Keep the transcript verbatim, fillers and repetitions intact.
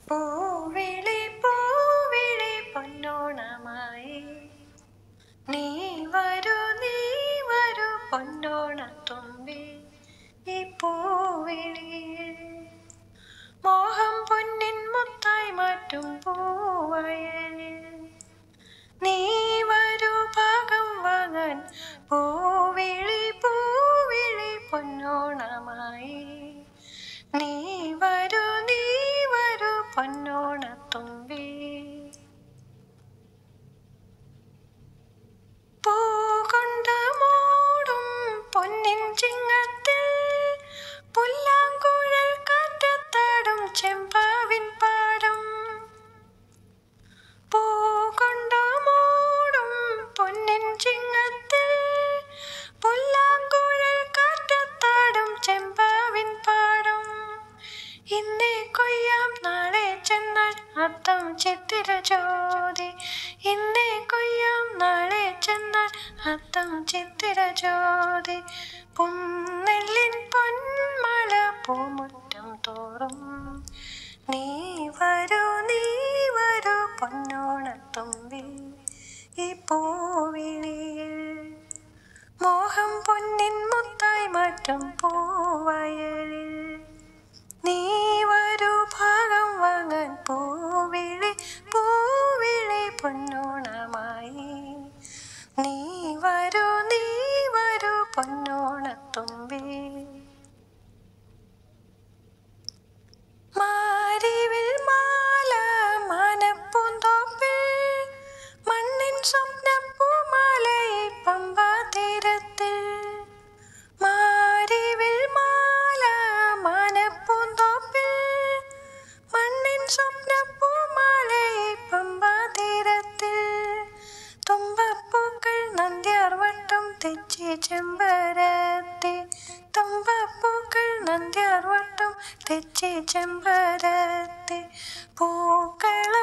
പൂവിളി പൂവിളി പൊന്നോണമായി നീ വരൂ നീ വരൂ പൊന്നോണത്തുമ്പി ഈ പൂവിളിയിൽ മോഹം പൊന്നിൻ മുത്തായി മാറ്റും പൂവയലിൽ നീ വരൂ ഭാഗം വാങ്ങാൻ പൂവിളി പൂവിളി പൊന്നോണമായി നീ വരൂ നീ വരൂ പൊന്നോണത്തുമ്പി പൂ കൊണ്ട് മൂടും പൊന്നിൻ ചിങ്ങത്തിൽ പുല്ലാങ്കുഴൽ കാറ്റത്താടും ചെമ്പാവിൻ പാടം പൂ കൊണ്ട് മൂടും പൊന്നിൻ ചിങ്ങത്തിൽ പുല്ലാങ്കുഴൽ കാറ്റത്താടും ചെമ്പാവിൻ പാടം ഇന്നേ കൊയ്യാം നാളെ ചെന്നാൽ അത്തം ചിത്തിര ജ്യോതി ഇന്നേ കൊയ്യാം നാളെ ചെന്നാൽ അത്തം ചിത്തിര ജ്യോതി പുന്നെല്ലിൻ പൊന്മഴ പൂമുറ്റം തോറും നീ വരൂ നീ വരൂ പൊന്നോണത്തുമ്പി ഈ പൂവിളിയിൽ മോഹം പൊന്നിൻ മുത്തായി മാറ്റും പൂവയലിൽ നീ വരൂ ഭാഗം വാങ്ങാൻ പൂവിളി പൂവിളി പൊന്നോണമായി നീ വരൂ നീ വരൂ പൊന്നോണത്തുമ്പി മാരിവിൽ മാല മാനപ്പൂന്തോപ്പിൽ മണ്ണിൻ സ്വപ്നപ്പൂമാലയി പമ്പാ തീരത്തിൽ മാരിവിൽ മാല മാനപ്പൂന്തോപ്പിൽ മണ്ണിൻ സ്വപ്നപ്പൂമാലയി പമ്പാ തീരത്തിൽ തുമ്പപ്പൂക്കൾ നന്ദ്യാർവട്ടം തെച്ചി ചെമ്പരത്തി തുമ്പപ്പൂക്കൾ നന്ദ്യാർവട്ടം തെച്ചി ചെമ്പരത്തി പൂക്കൾ